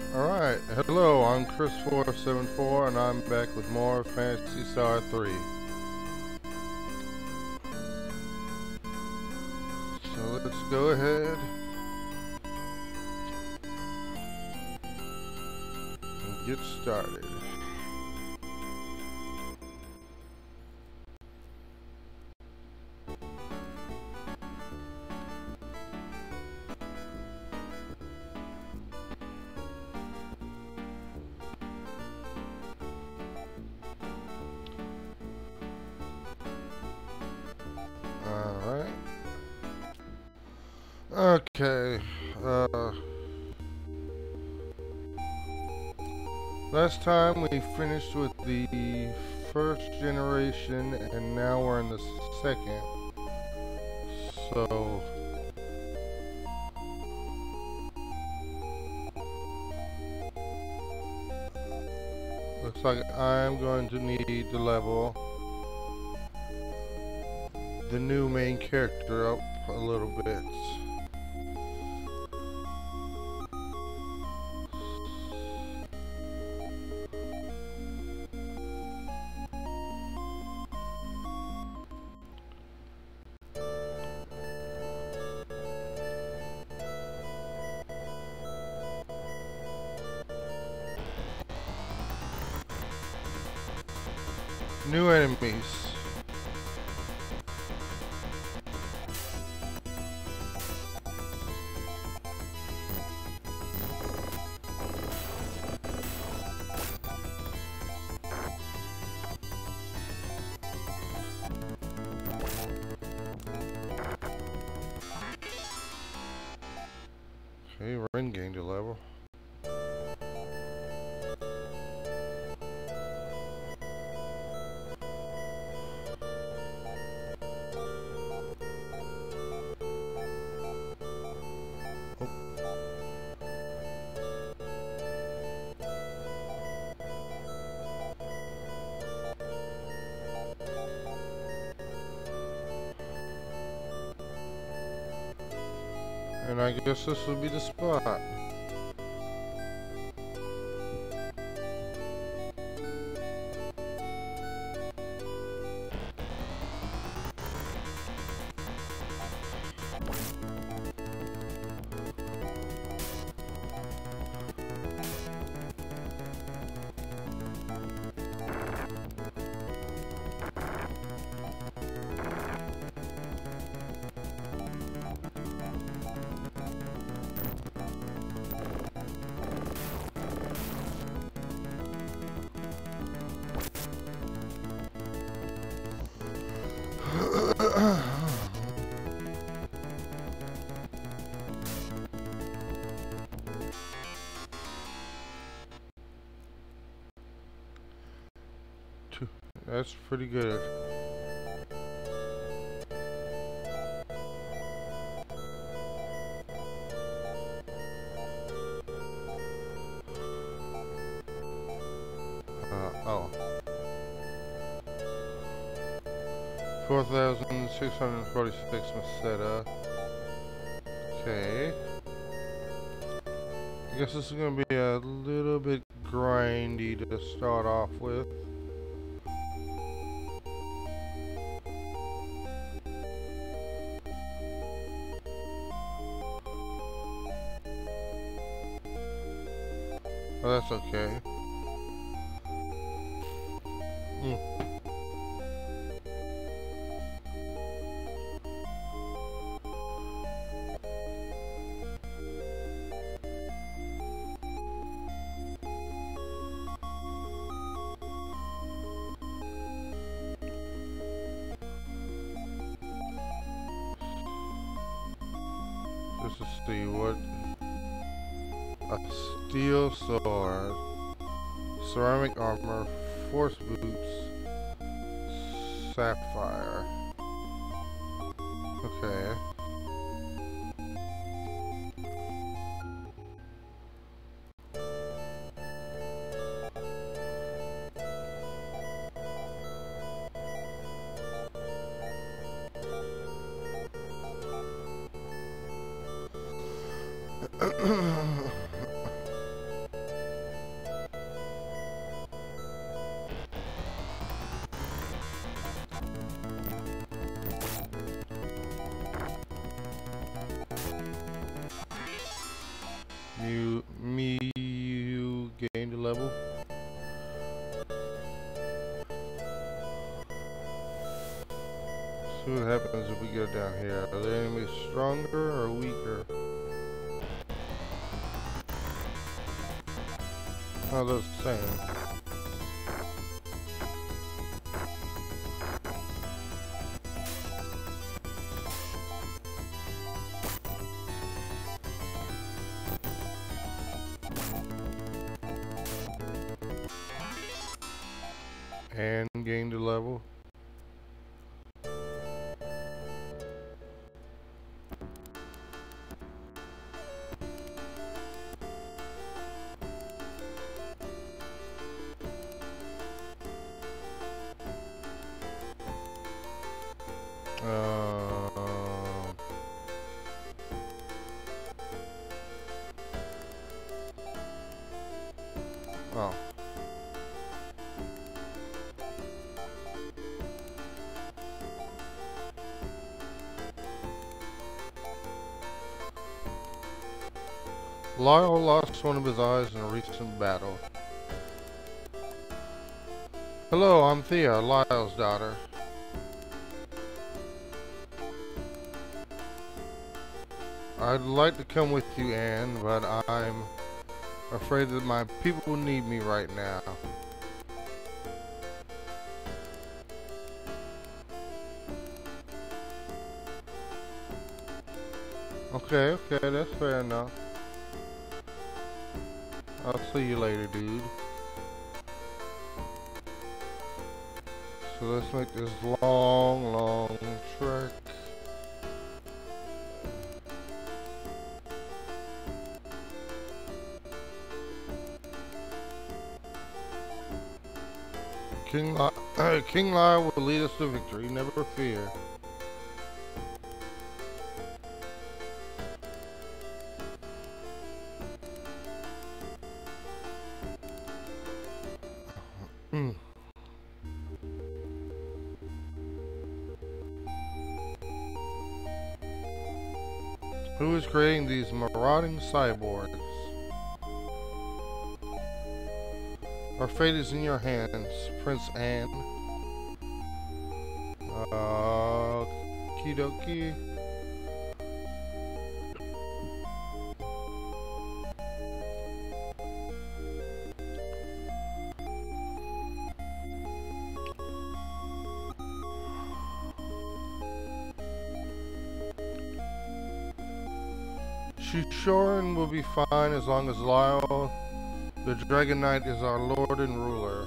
Alright, hello, I'm Chris474 and I'm back with more Phantasy Star 3. So let's go ahead and get started. Alright. Okay. Last time we finished with the first generation and now we're in the second. So looks like I'm going to need to level the new main character up a little bit. New enemies. Okay, Ren gained a level. And I guess this will be the spot. That's pretty good. Oh. 4,646 Meseta. Okay. I guess this is going to be a little bit grindy to start off with. Oh, that's okay. Just to see what a steel sword, ceramic armor, force boots, sapphire. Okay. level. See what happens if we go down here. Are the enemies stronger or weaker? Oh, they're the same. And gained a level. Oh. Lyle lost one of his eyes in a recent battle. Hello, I'm Thea, Lyle's daughter. I'd like to come with you, Anne, but I'm afraid that my people need me right now. Okay, that's fair enough. I'll see you later, dude. So let's make this long trek. King Lyle will lead us to victory, never fear. Who is creating these marauding cyborgs? Our fate is in your hands, Prince Anne. Kidoki. Shishoran will be fine as long as Lyle, the Dragon Knight, is our lord and ruler.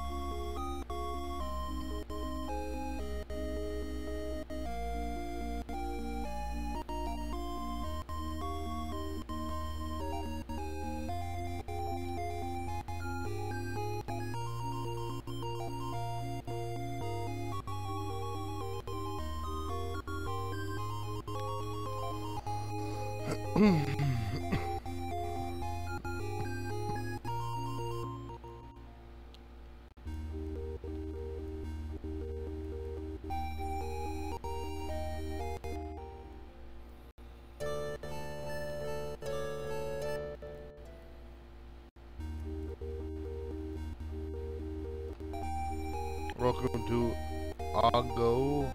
Welcome to Ago.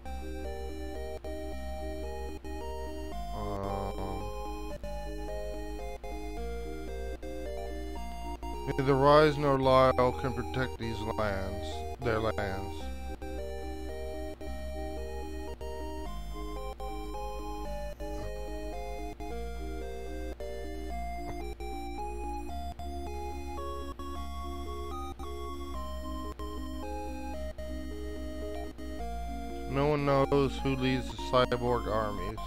Neither Rise nor Lyle can protect these lands, their lands. No one knows who leads the cyborg armies.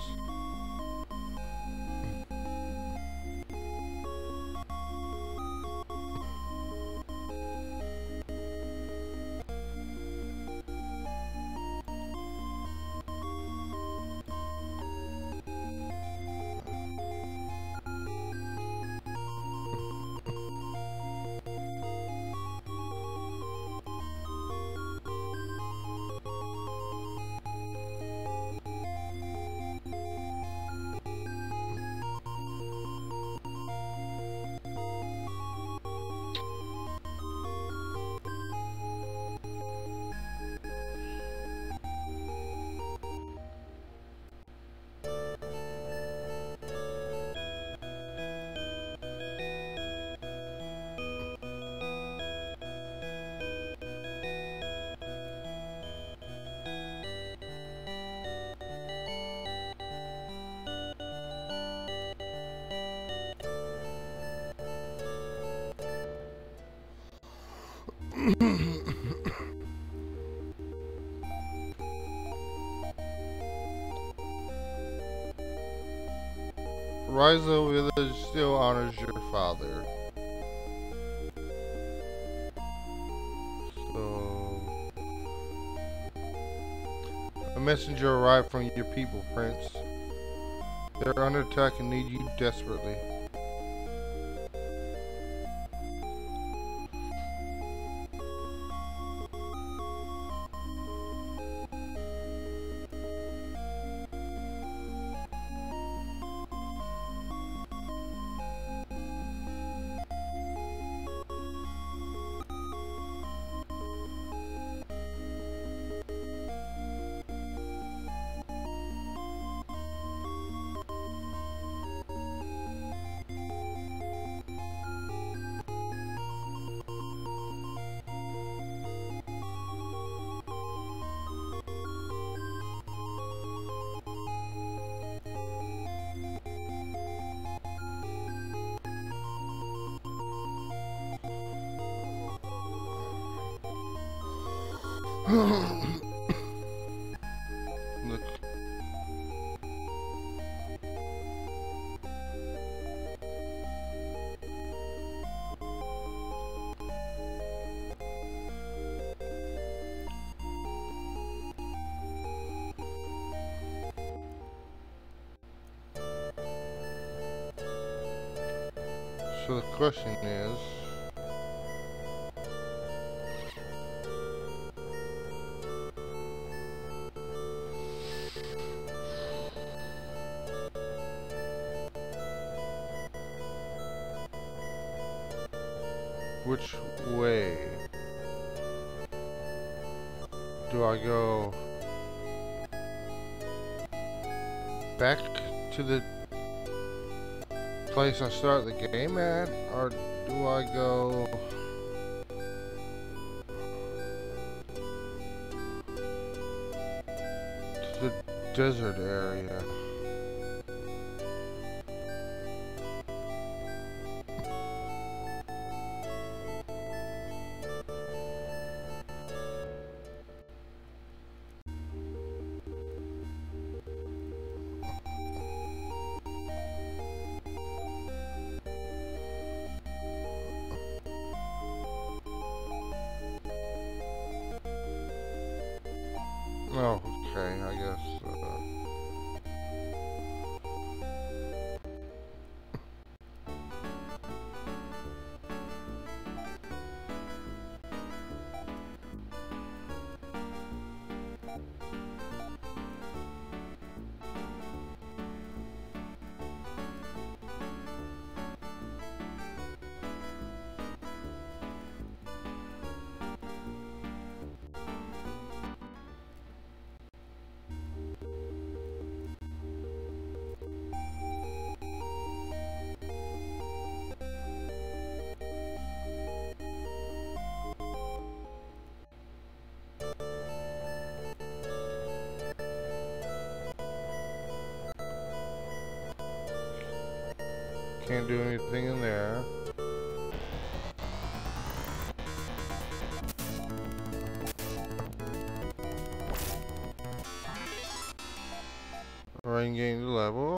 Rizo village still honors your father. So, a messenger arrived from your people, Prince. They're under attack and need you desperately. Look. So the question is, which way do I go? Back to the place I start the game at, or do I go to the desert area? Oh, okay, I guess. Can't do anything in there. Rain gained the level.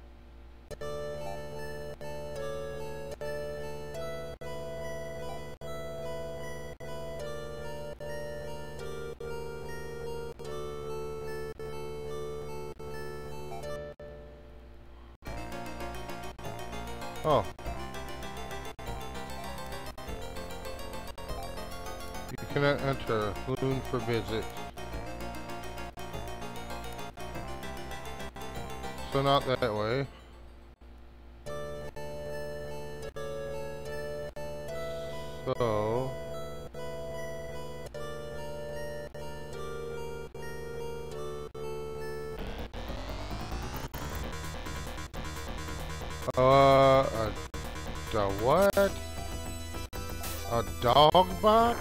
Oh. You cannot enter. Loon forbids it. So not that way. So... a what? A dog bot?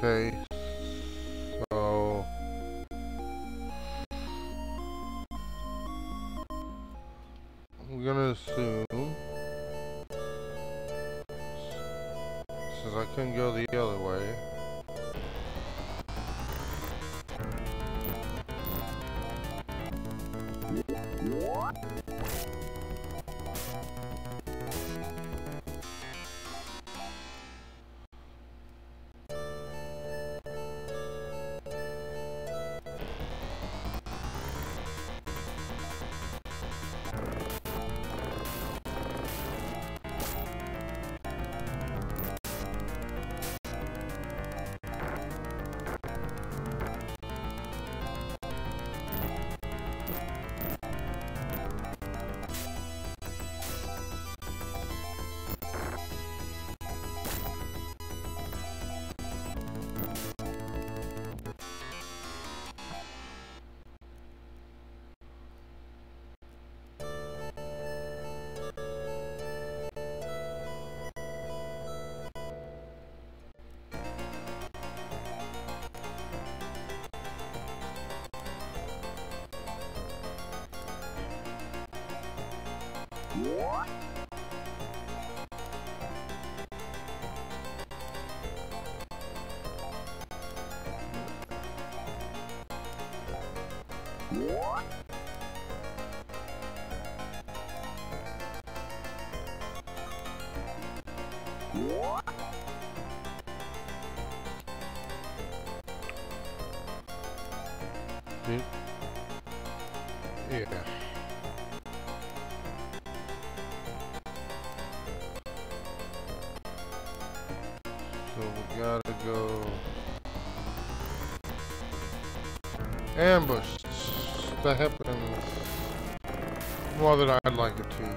Okay, so I'm gonna assume, since I couldn't go the other way, yeah. So we gotta go ambushed. That happens more than I'd like it to.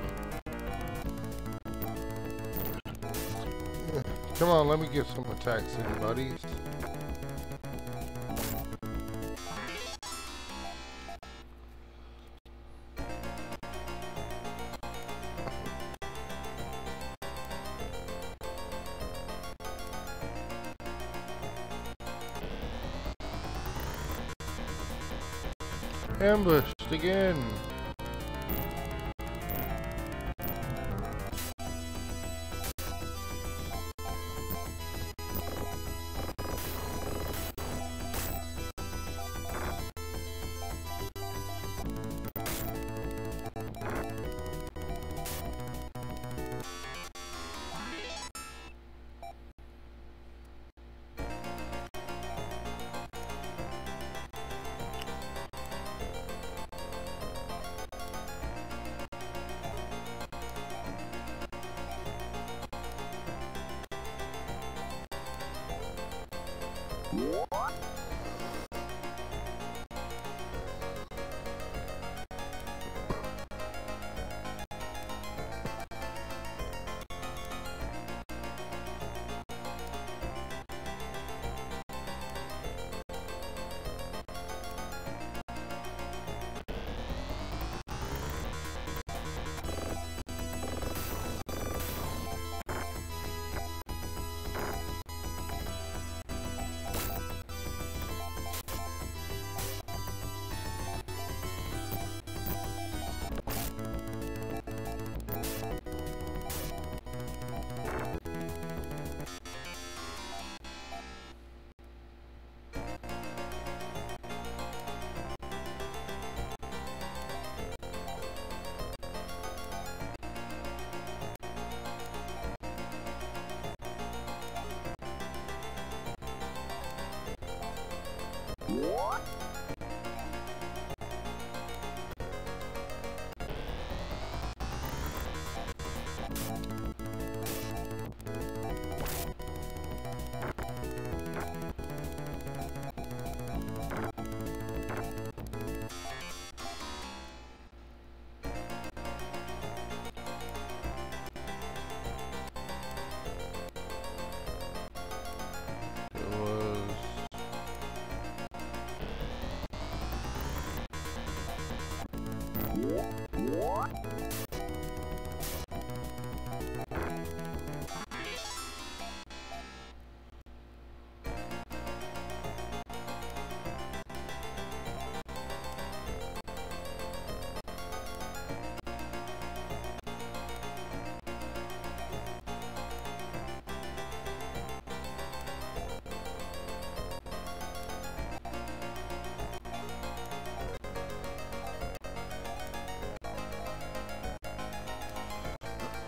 Come on, let me get some attacks in, buddies. Ambushed again.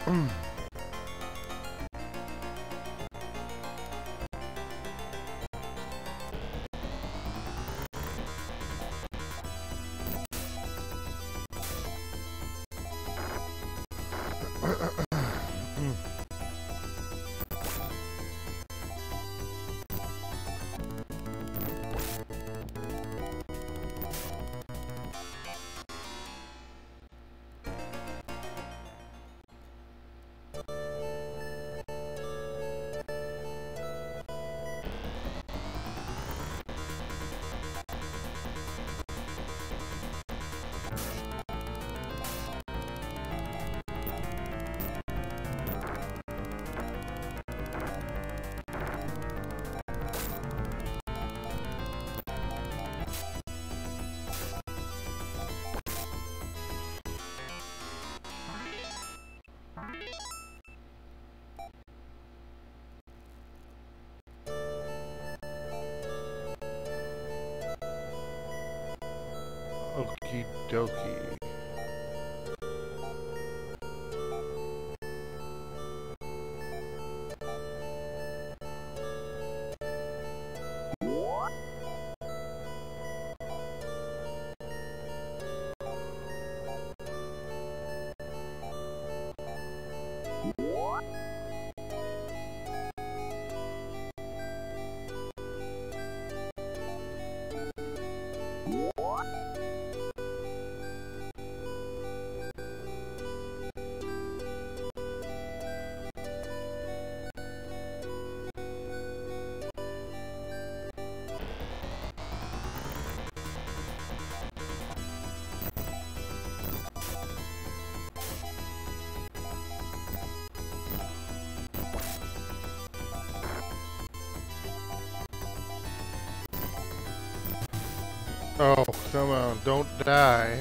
Okie dokie. Oh, come on, don't die.